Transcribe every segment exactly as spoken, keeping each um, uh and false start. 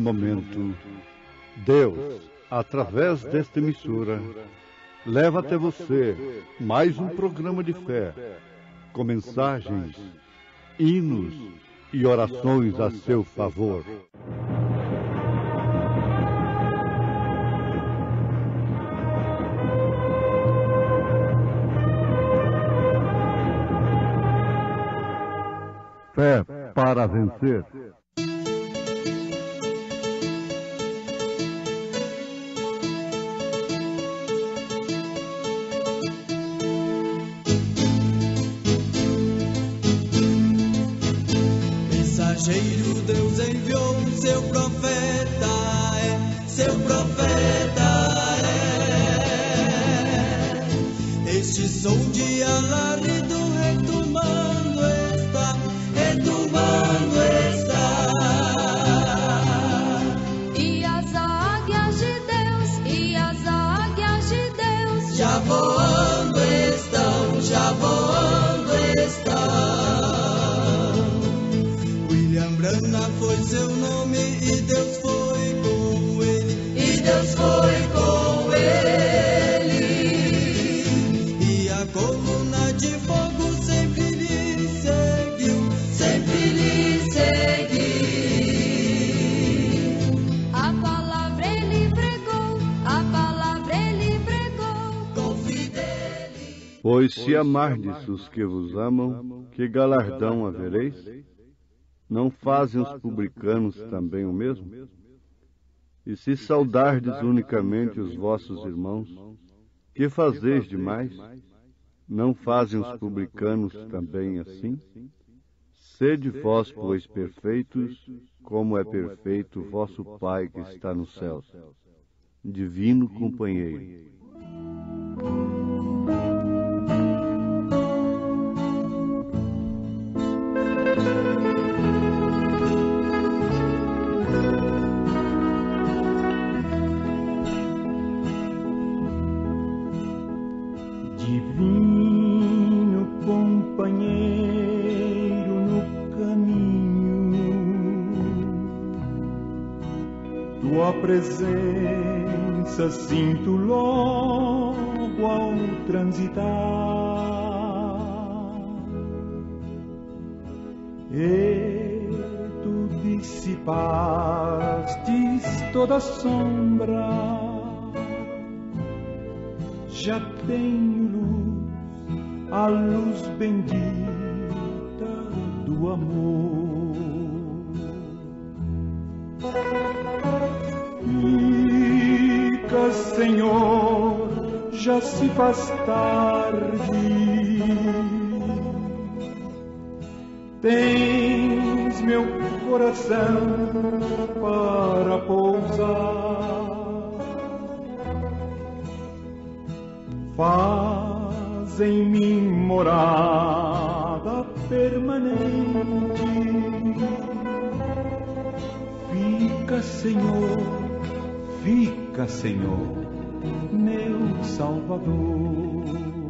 momento, Deus, através desta emissora, leva até você mais um programa de fé, com mensagens, hinos e orações a seu favor. Fé para vencer. Mensageiro Deus enviou, seu profeta é, seu profeta é. Este som de alarido retomando está, retomando está. E as águias de Deus, e as águias de Deus já voando estão, já voando estão. Brana foi seu nome e Deus foi com ele, e Deus foi com ele. E a coluna de fogo sempre lhe seguiu, sempre lhe seguiu. A palavra ele pregou, a palavra ele pregou com fidelidade. Pois se amardes os que vos amam, que galardão havereis? Não fazem os publicanos também o mesmo? E se saudardes unicamente os vossos irmãos, que fazeis demais? Não fazem os publicanos também assim? Sede vós, pois, perfeitos, como é perfeito o vosso Pai que está nos céus. Divino companheiro. Divino companheiro no caminho, tua presença sinto logo ao transitar, e tu dissipastes toda sombra. Já tenho luz, a luz bendita do amor. Fica, Senhor, já se faz tarde. Tens meu coração para pousar. Faz em mim morada permanente. Fica, Senhor, fica, Senhor, meu Salvador.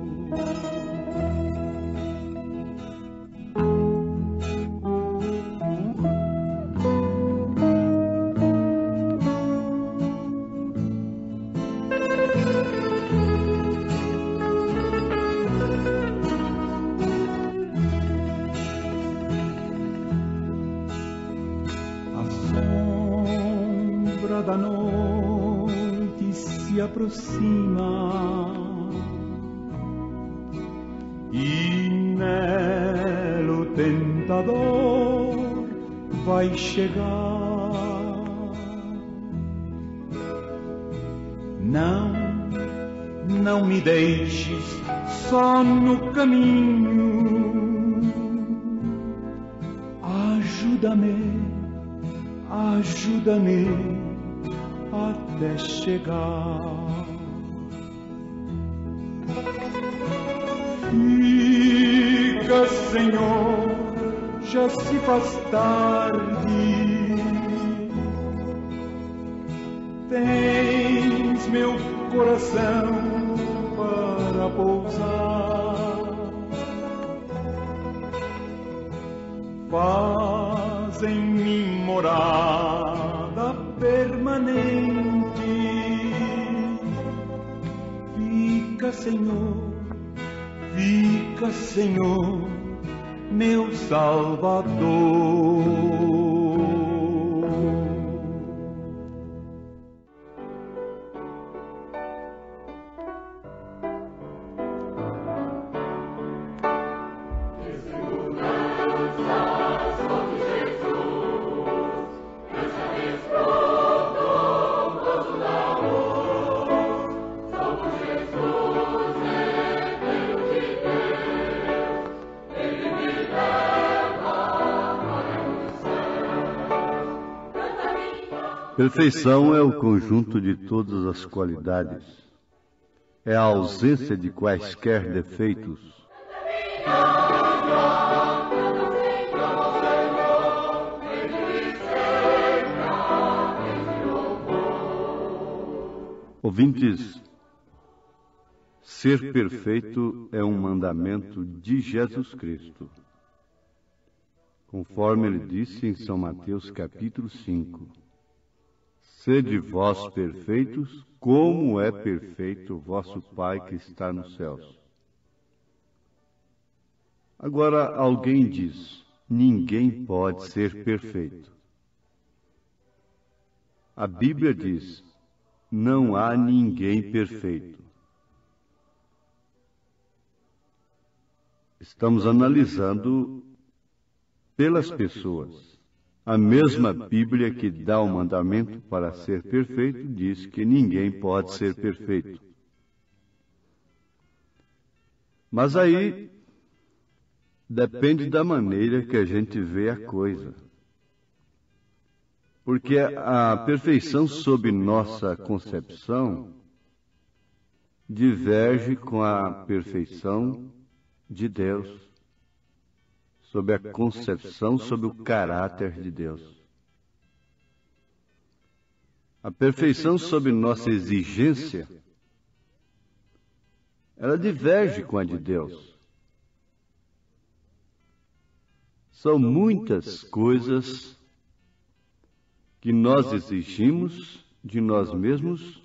Da noite se aproxima e nelo tentador vai chegar. Não, não me deixes só no caminho. Ajuda-me, ajuda-me até chegar. Fica, Senhor, já se faz tarde. Tens meu coração para pousar. Faz em mim morada permanente. Fica, Senhor, fica, Senhor, meu Salvador. Perfeição é o conjunto de todas as qualidades. É a ausência de quaisquer defeitos. Ouvintes, ser perfeito é um mandamento de Jesus Cristo. Conforme ele disse em São Mateus capítulo cinco. Sede vós perfeitos, como é perfeito o vosso Pai que está nos céus. Agora alguém diz, ninguém pode ser perfeito. A Bíblia diz, não há ninguém perfeito. Estamos analisando pelas pessoas. A mesma Bíblia que dá o mandamento para ser perfeito diz que ninguém pode ser perfeito. Mas aí depende da maneira que a gente vê a coisa. Porque a perfeição sob nossa concepção diverge com a perfeição de Deus. Sob a concepção, sob o caráter de Deus. A perfeição sob nossa exigência, ela diverge com a de Deus. São muitas coisas que nós exigimos de nós mesmos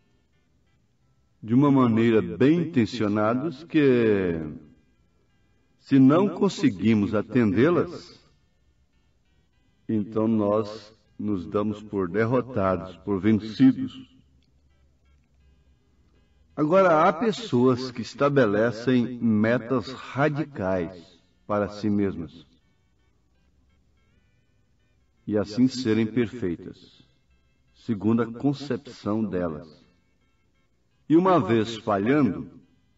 de uma maneira bem intencionados que, se não conseguimos atendê-las, então nós nos damos por derrotados, por vencidos. Agora, há pessoas que estabelecem metas radicais para si mesmas e assim serem perfeitas, segundo a concepção delas. E uma vez falhando,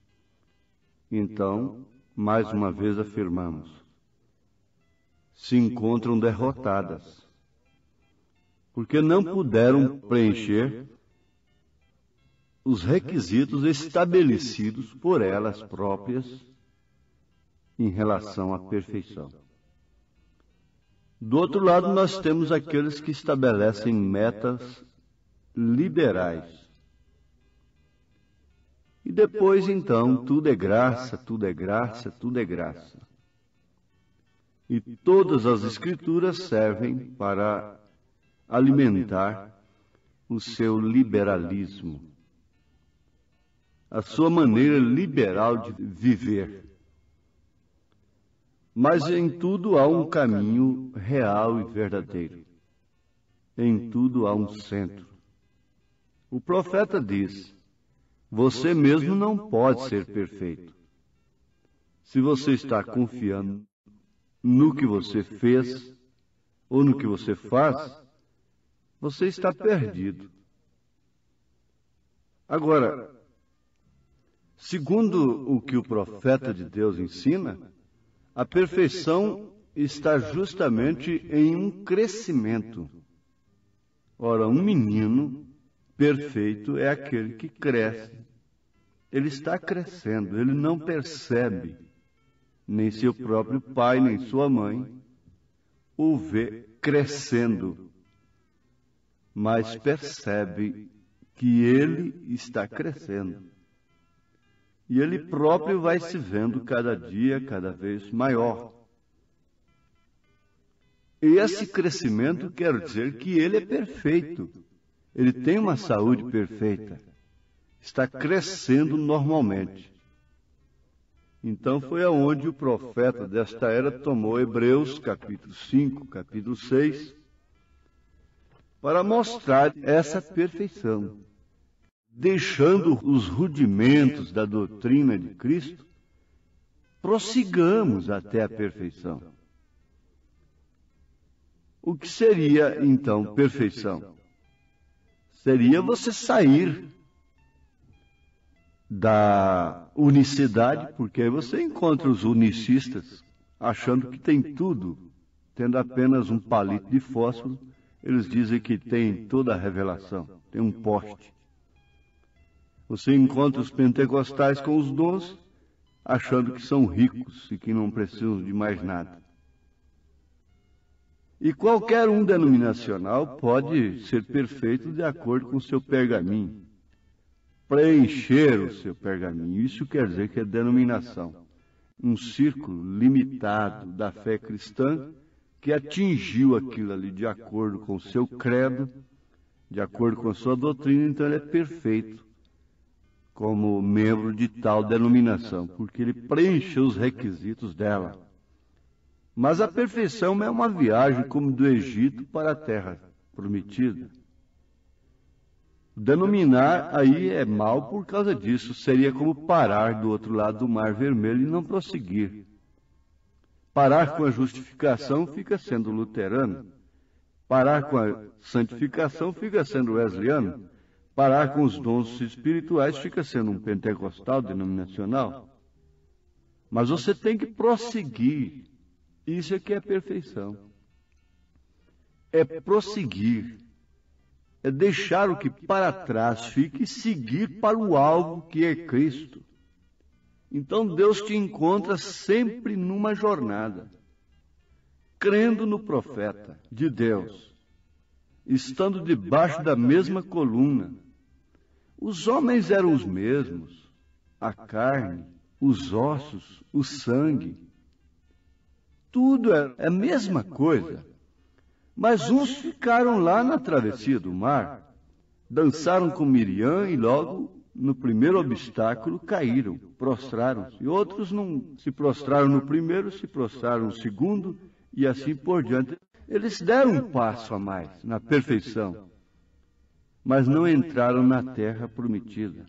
então, mais uma vez afirmamos, se encontram derrotadas, porque não puderam preencher os requisitos estabelecidos por elas próprias em relação à perfeição. Do outro lado, nós temos aqueles que estabelecem metas liberais. E depois, então, tudo é graça, tudo é graça, tudo é graça. E todas as Escrituras servem para alimentar o seu liberalismo, a sua maneira liberal de viver. Mas em tudo há um caminho real e verdadeiro. Em tudo há um centro. O profeta diz, você mesmo não pode ser perfeito. Se você está confiando no que você fez ou no que você faz, você está perdido. Agora, segundo o que o profeta de Deus ensina, a perfeição está justamente em um crescimento. Ora, um menino perfeito é aquele que cresce. Ele está crescendo, ele não percebe, nem seu próprio pai, nem sua mãe, o vê crescendo, mas percebe que ele está crescendo. E ele próprio vai se vendo cada dia, cada vez maior. E esse crescimento quer dizer que ele é perfeito. ele tem uma saúde perfeita, está crescendo normalmente. Então foi aonde o profeta desta era tomou Hebreus, capítulo cinco, capítulo seis, para mostrar essa perfeição, deixando os rudimentos da doutrina de Cristo, prossigamos até a perfeição. O que seria, então, perfeição? Seria você sair da unicidade, porque aí você encontra os unicistas achando que tem tudo, tendo apenas um palito de fósforo, eles dizem que tem toda a revelação, tem um poste. Você encontra os pentecostais com os dons, achando que são ricos e que não precisam de mais nada. E qualquer um denominacional pode ser perfeito de acordo com o seu pergaminho, preencher o seu pergaminho. Isso quer dizer que é denominação, um círculo limitado da fé cristã que atingiu aquilo ali de acordo com o seu credo, de acordo com a sua doutrina, então ele é perfeito como membro de tal denominação, porque ele preencheu os requisitos dela. Mas a perfeição é uma viagem como do Egito para a terra prometida. Denominar aí é mal por causa disso. Seria como parar do outro lado do Mar Vermelho e não prosseguir. Parar com a justificação fica sendo luterano. Parar com a santificação fica sendo wesleyano. Parar com os dons espirituais fica sendo um pentecostal denominacional. Mas você tem que prosseguir. Isso é que é perfeição. É prosseguir. É deixar o que para trás fica e seguir para o alvo que é Cristo. Então Deus te encontra sempre numa jornada, crendo no profeta de Deus, estando debaixo da mesma coluna. Os homens eram os mesmos, a carne, os ossos, o sangue. Tudo é a mesma coisa. Mas uns ficaram lá na travessia do mar, dançaram com Miriam e logo, no primeiro obstáculo, caíram, prostraram-se. E outros não se prostraram no primeiro, se prostraram no segundo e assim por diante. Eles deram um passo a mais na perfeição, mas não entraram na terra prometida.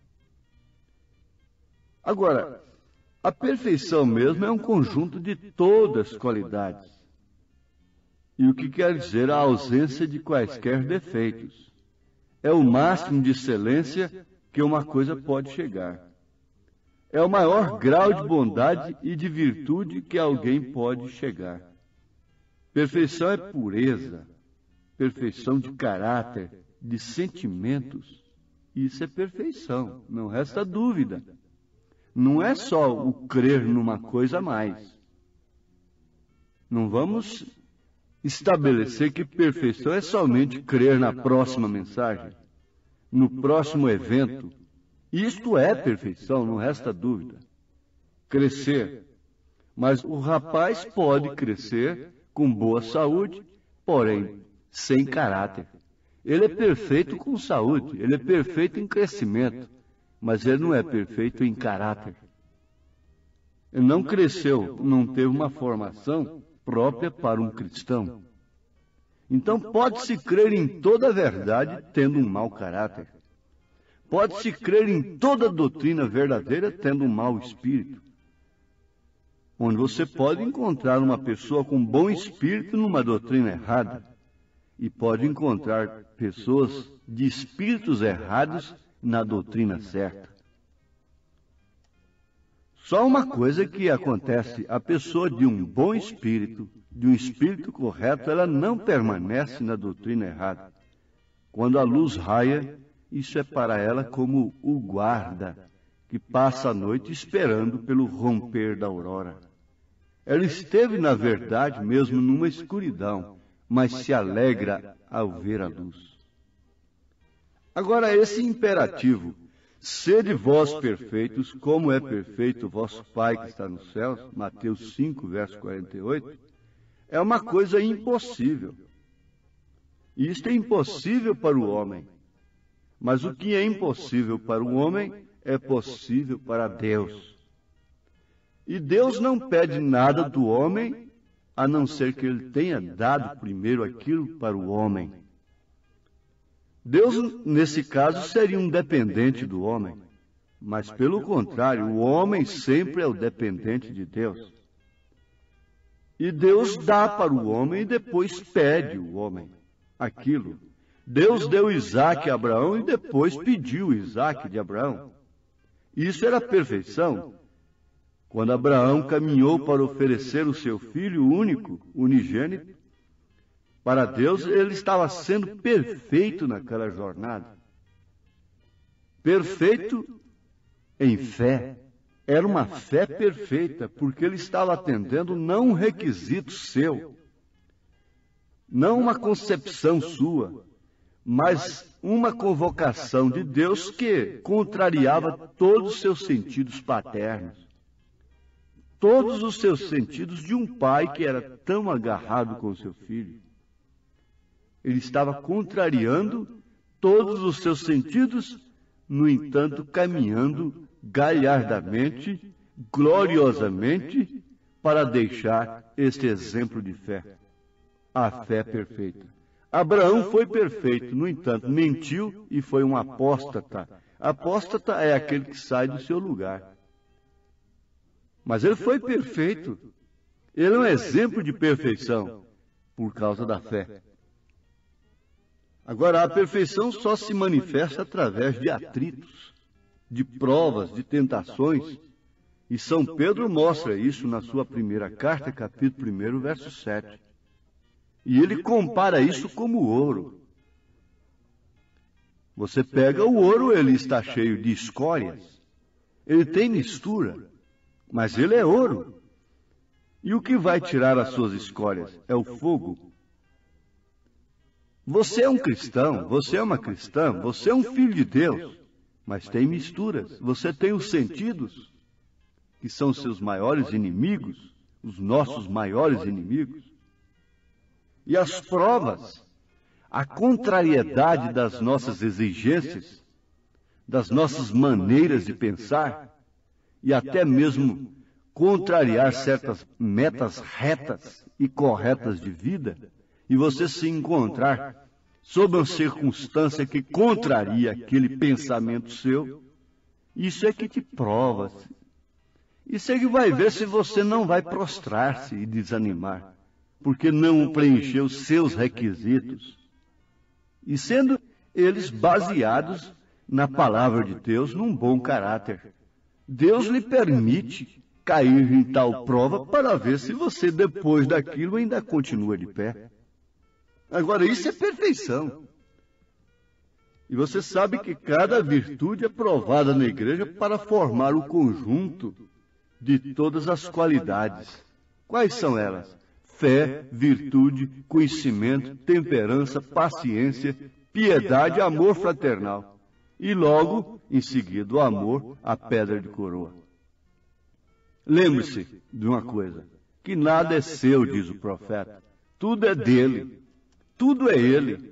Agora, a perfeição mesmo é um conjunto de todas as qualidades. E o que quer dizer a ausência de quaisquer defeitos. É o máximo de excelência que uma coisa pode chegar. É o maior grau de bondade e de virtude que alguém pode chegar. Perfeição é pureza, perfeição de caráter, de sentimentos. Isso é perfeição, não resta dúvida. Não é só o crer numa coisa a mais. Não vamos estabelecer que perfeição é somente crer na próxima mensagem, no próximo evento. Isto é perfeição, não resta dúvida. Crescer. Mas o rapaz pode crescer com boa saúde, porém sem caráter. Ele é perfeito com saúde, ele é perfeito em crescimento, mas ele não é perfeito em caráter. Ele não cresceu, não teve uma formação própria para um cristão. Então pode-se crer em toda a verdade tendo um mau caráter. Pode-se crer em toda a doutrina verdadeira tendo um mau espírito. Onde você pode encontrar uma pessoa com bom espírito numa doutrina errada. E pode encontrar pessoas de espíritos errados na doutrina certa. Só uma coisa que acontece, a pessoa de um bom espírito, de um espírito correto, ela não permanece na doutrina errada. Quando a luz raia, isso é para ela como o guarda que passa a noite esperando pelo romper da aurora. Ela esteve, na verdade, mesmo numa escuridão, mas se alegra ao ver a luz. Agora, esse imperativo, sede vós perfeitos, como é perfeito o vosso Pai que está nos céus, Mateus cinco, verso quarenta e oito, é uma coisa impossível. E isto é impossível para o homem. Mas o que é impossível para o homem é possível para Deus. E Deus não pede nada do homem, a não ser que ele tenha dado primeiro aquilo para o homem. Deus, nesse caso, seria um dependente do homem. Mas, pelo contrário, o homem sempre é o dependente de Deus. E Deus dá para o homem e depois pede o homem aquilo. Deus deu Isaque a Abraão e depois pediu Isaque de Abraão. Isso era a perfeição. Quando Abraão caminhou para oferecer o seu filho único, unigênito, para Deus, ele estava sendo perfeito naquela jornada. Perfeito em fé. Era uma fé perfeita, porque ele estava atendendo não um requisito seu, não uma concepção sua, mas uma convocação de Deus que contrariava todos os seus sentidos paternos, todos os seus sentidos de um pai que era tão agarrado com seu filho. Ele estava contrariando todos os seus sentidos, no entanto, caminhando galhardamente, gloriosamente, para deixar este exemplo de fé, a fé perfeita. Abraão foi perfeito, no entanto, mentiu e foi um apóstata. Apóstata é aquele que sai do seu lugar. Mas ele foi perfeito. Ele é um exemplo de perfeição por causa da fé. Agora, a perfeição só se manifesta através de atritos, de provas, de tentações. E São Pedro mostra isso na sua primeira carta, capítulo primeiro, verso sete. E ele compara isso como ouro. Você pega o ouro, ele está cheio de escórias. Ele tem mistura, mas ele é ouro. E o que vai tirar as suas escórias? É o fogo. Você é um cristão, você é uma cristã, você é um filho de Deus, mas tem misturas. Você tem os sentidos, que são os seus maiores inimigos, os nossos maiores inimigos. E as provas, a contrariedade das nossas exigências, das nossas maneiras de pensar, e até mesmo contrariar certas metas retas e corretas de vida, e você se encontrar sob uma circunstância que contraria aquele pensamento seu, isso é que te prova. Isso é que vai ver se você não vai prostrar-se e desanimar, porque não preencheu seus requisitos. E sendo eles baseados na palavra de Deus, num bom caráter. Deus lhe permite cair em tal prova para ver se você, depois daquilo, ainda continua de pé. Agora, isso é perfeição. E você sabe que cada virtude é provada na igreja para formar o conjunto de todas as qualidades. Quais são elas? Fé, virtude, conhecimento, temperança, paciência, piedade, amor fraternal. E logo, em seguida, o amor, a pedra de coroa. Lembre-se de uma coisa, que nada é seu, diz o profeta. Tudo é dele. Tudo é ele.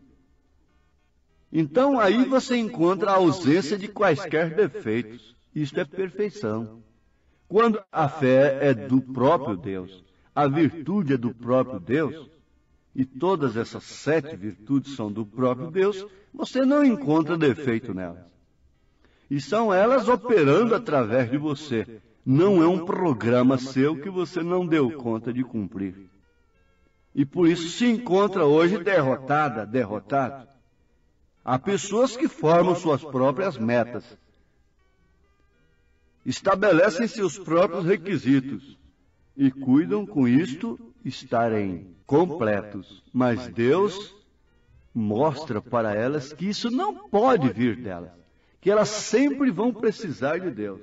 Então, aí você encontra a ausência de quaisquer defeitos. Isto é perfeição. Quando a fé é do próprio Deus, a virtude é do próprio Deus, e todas essas sete virtudes são do próprio Deus, você não encontra defeito nelas. E são elas operando através de você. Não é um programa seu que você não deu conta de cumprir. E por isso se encontra hoje derrotada, derrotado. Há pessoas que formam suas próprias metas, estabelecem seus próprios requisitos e cuidam com isto estarem completos. Mas Deus mostra para elas que isso não pode vir delas, que elas sempre vão precisar de Deus.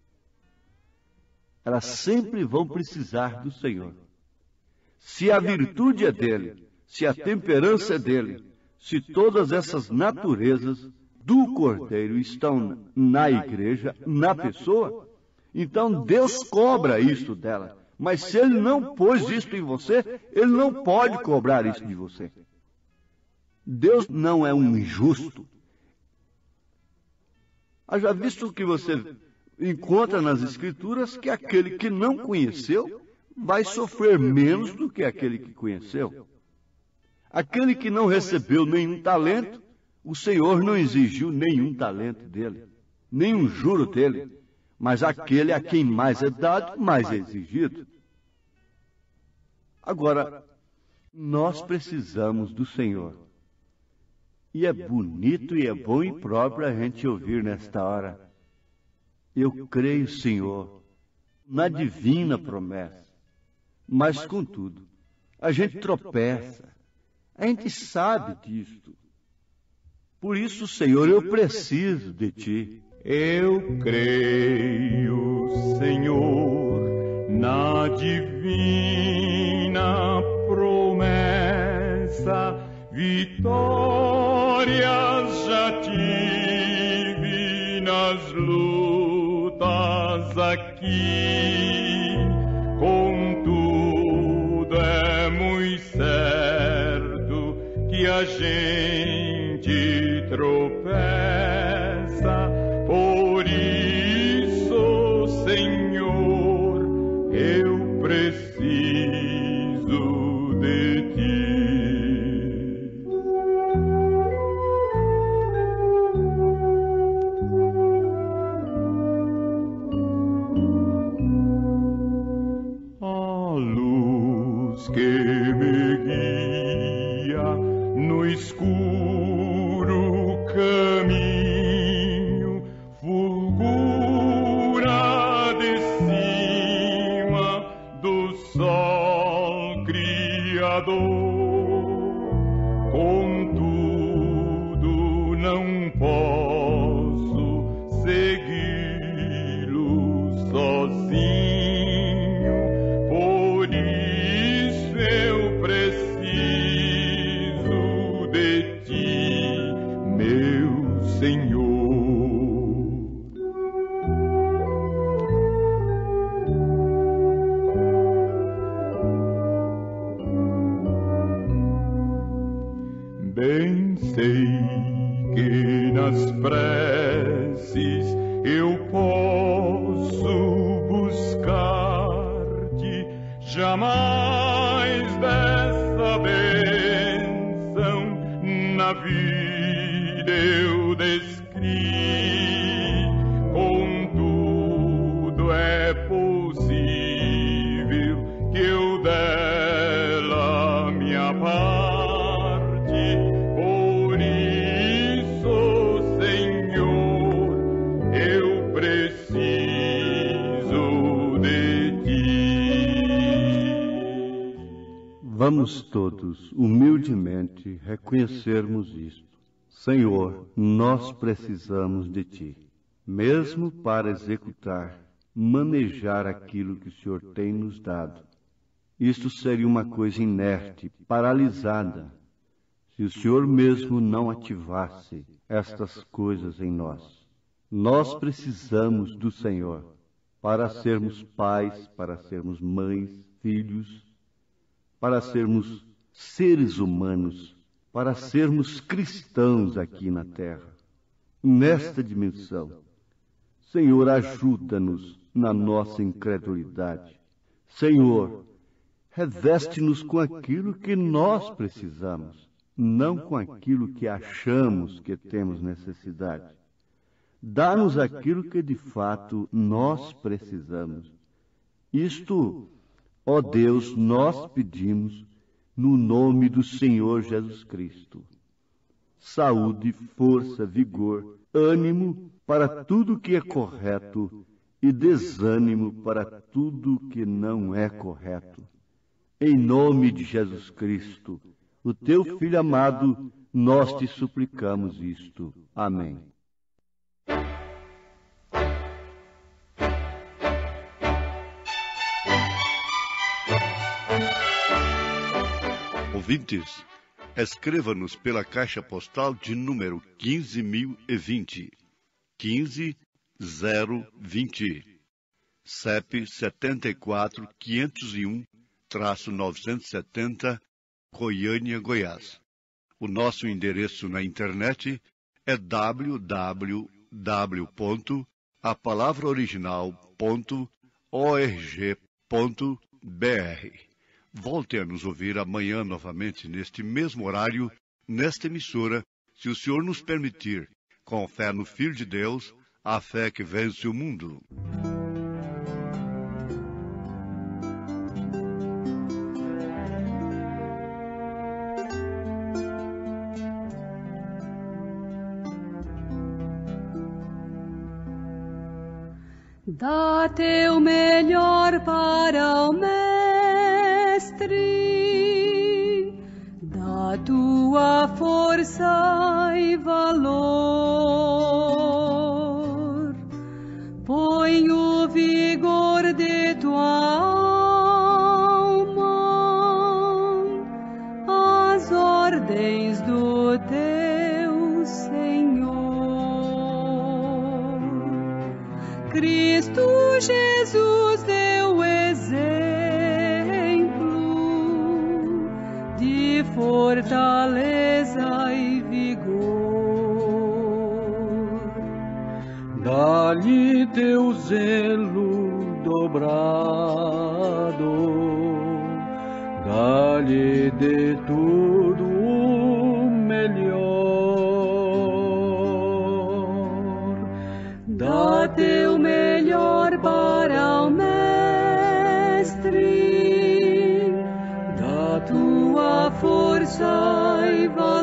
Elas sempre vão precisar do Senhor. Se a virtude é dele, se a temperança é dele, se todas essas naturezas do Cordeiro estão na igreja, na pessoa, então Deus cobra isso dela. Mas se ele não pôs isso em você, ele não pode cobrar isso de você. Deus não é um injusto. Haja visto que você encontra nas Escrituras que aquele que não conheceu vai sofrer menos do que aquele que conheceu. Aquele que não recebeu nenhum talento, o Senhor não exigiu nenhum talento dele, nenhum juro dele, mas aquele a quem mais é dado, mais é exigido. Agora, nós precisamos do Senhor. E é bonito e é bom e próprio a gente ouvir nesta hora: eu creio, Senhor, na divina promessa. Mas, contudo, a gente tropeça. A gente sabe disto. Por isso, Senhor, eu preciso de Ti. Eu creio, Senhor, na divina promessa. Vitórias já tive nas lutas aqui. Contudo, é muito certo que a gente tropeça. Por isso, Senhor, eu preciso de Ti. A luz que me guia no escuro caminho fulgura de cima do sol criador. Contudo, não posso segui-lo sozinho. Por isso eu preciso de Ti, meu Senhor. Bem sei que nas preces eu posso buscar-Te, jamais dessa bênção na vida eu descri. Contudo, é possível que eu dela me aparte. Por isso, Senhor, eu preciso de Ti. Vamos todos, humildemente, reconhecermos isto. Senhor, nós precisamos de Ti, mesmo para executar, manejar aquilo que o Senhor tem nos dado. Isto seria uma coisa inerte, paralisada, se o Senhor mesmo não ativasse estas coisas em nós. Nós precisamos do Senhor para sermos pais, para sermos mães, filhos, para sermos seres humanos, para sermos cristãos aqui na terra, nesta dimensão. Senhor, ajuda-nos na nossa incredulidade. Senhor, reveste-nos com aquilo que nós precisamos, não com aquilo que achamos que temos necessidade. Dá-nos aquilo que de fato nós precisamos. Isto, ó Deus, nós pedimos no nome do Senhor Jesus Cristo. Saúde, força, vigor, ânimo para tudo que é correto e desânimo para tudo que não é correto. Em nome de Jesus Cristo, o Teu Filho amado, nós te suplicamos isto. Amém. Ouvintes, escreva-nos pela caixa postal de número quinze mil e vinte, quinze zero vinte, C E P setenta e quatro, quinhentos e um, novecentos e setenta, Goiânia, Goiás. O nosso endereço na internet é w w w ponto a palavra original ponto org ponto b r. Volte a nos ouvir amanhã novamente neste mesmo horário, nesta emissora, se o Senhor nos permitir, com fé no Filho de Deus, a fé que vence o mundo. Dá teu melhor para o Mestre, dá tua força e valor, põe o vigor de tua alma, as ordens do teu Senhor. Cristo Jesus deu exemplo de fortaleza e vigor. Dá-lhe teu zelo dobrado, dá-lhe de tudo o melhor. Dá teu melhor para o Mestre, dá tua força e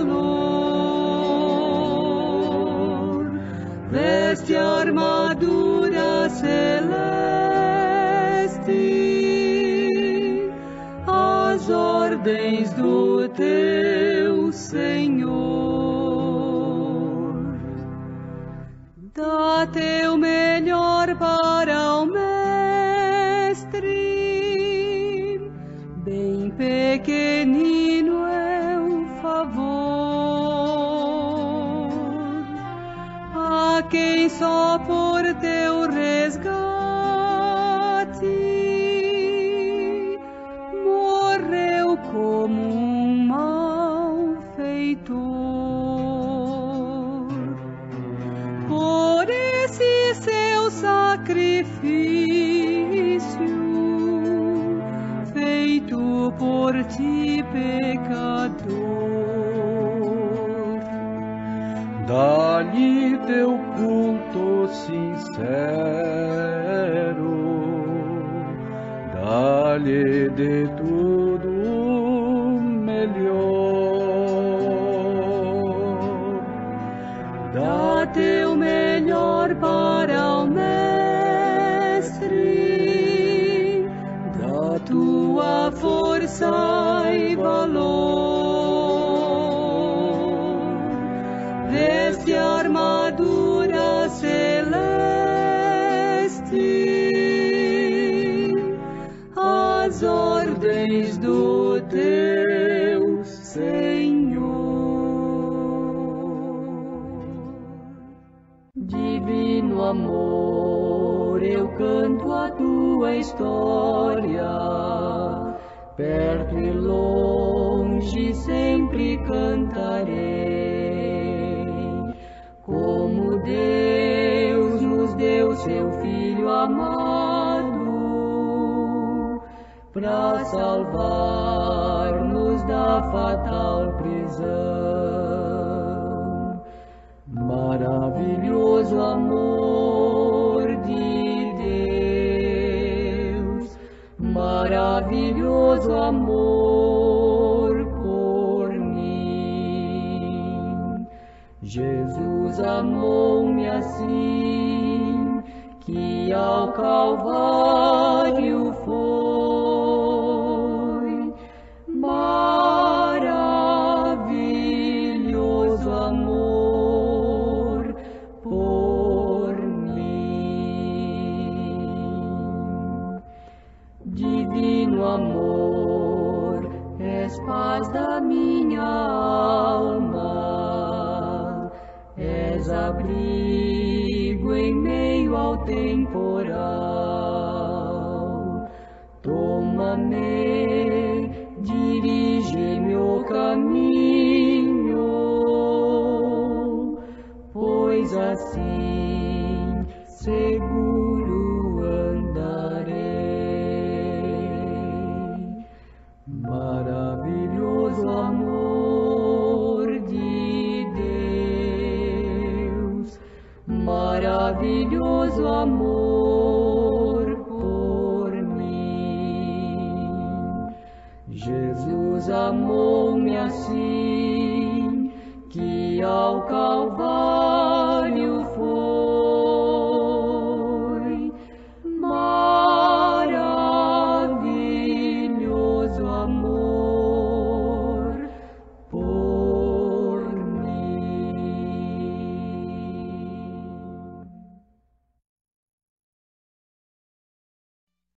valor. Veste a armadura celeste, as ordens do teu Senhor. Dá teu melhor para o Mestre, bem pequenino é o favor, a quem só por teu resgate morreu como um malfeitor. Por esse seu sacrifício, feito por ti, pecador, dá-lhe teu culto sincero, dá-lhe de tudo o melhor. Dá teu melhor para o Mestre, dá tua força e valor. Veste a armadura celeste, as ordens do teu Senhor. Divino amor, eu canto a tua história, perto e longe sempre cantarei. Como Deus nos deu seu Filho amado, pra salvar-nos da fatal prisão. Maravilhoso amor de Deus, maravilhoso amor por mim. Jesus amou-me assim, que ao Calvário foi. Maravilhoso amor por mim. Divino amor, és paz da minha alma, és abrigo em meio ao temporal. Toma-me, dirige-me o caminho pois assim seguro andarei. Maravilhoso amor de Deus, maravilhoso amor por mim. Jesus amou-me assim, que ao Calvário